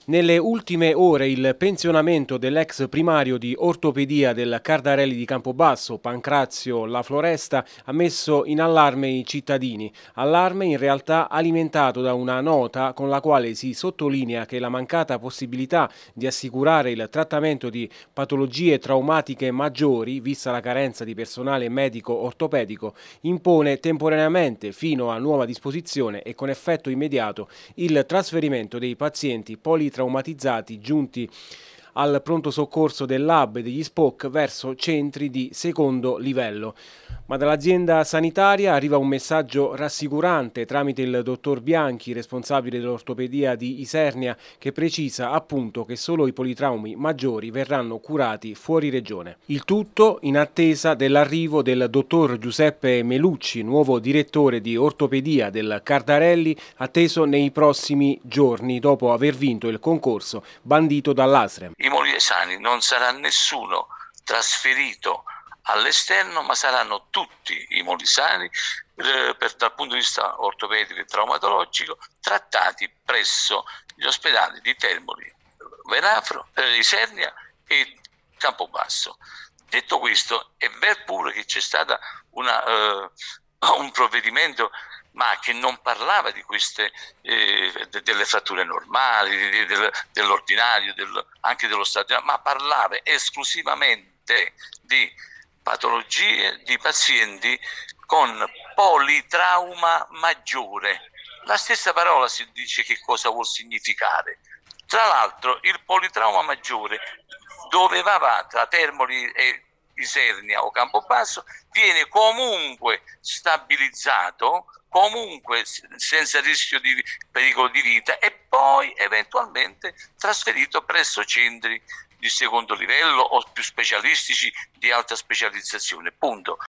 Nelle ultime ore il pensionamento dell'ex primario di ortopedia del Cardarelli di Campobasso, Pancrazio La Floresta, ha messo in allarme i cittadini. Allarme in realtà alimentato da una nota con la quale si sottolinea che la mancata possibilità di assicurare il trattamento di patologie traumatiche maggiori, vista la carenza di personale medico ortopedico, impone temporaneamente, fino a nuova disposizione e con effetto immediato, il trasferimento dei pazienti politraumatizzati giunti al pronto soccorso dell'hub e degli SPOC verso centri di secondo livello. Ma dall'azienda sanitaria arriva un messaggio rassicurante tramite il dottor Bianchi, responsabile dell'ortopedia di Isernia, che precisa appunto che solo i politraumi maggiori verranno curati fuori regione. Il tutto in attesa dell'arrivo del dottor Giuseppe Melucci, nuovo direttore di ortopedia del Cardarelli, atteso nei prossimi giorni dopo aver vinto il concorso bandito dall'ASREM. I molisani non sarà nessuno trasferito all'esterno, ma saranno tutti i molisani dal punto di vista ortopedico e traumatologico trattati presso gli ospedali di Termoli, Venafro, Isernia e Campobasso. Detto questo, è vero pure che c'è stato un provvedimento ma che non parlava di queste delle fratture normali, dell'ordinario, anche dello stadio, ma parlava esclusivamente di patologie di pazienti con politrauma maggiore. La stessa parola si dice che cosa vuol significare. Tra l'altro il politrauma maggiore, dove va tra Termoli e Isernia o Campobasso, viene comunque stabilizzato, comunque senza rischio di pericolo di vita, e poi eventualmente trasferito presso centri di secondo livello o più specialistici di alta specializzazione. Punto.